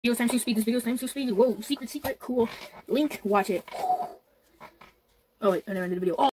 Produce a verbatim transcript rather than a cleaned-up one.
Videos times two speed. This video's times two speed. Whoa, secret, secret, cool. Link, watch it. Oh wait, I never ended the video. Oh.